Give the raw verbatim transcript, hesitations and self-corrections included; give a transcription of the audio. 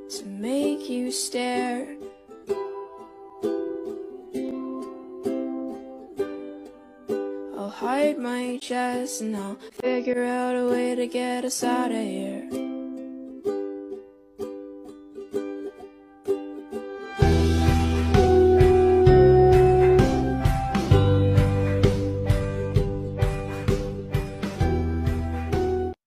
to make you stare. I'll hide my chest and I'll figure out a way to get us out of here.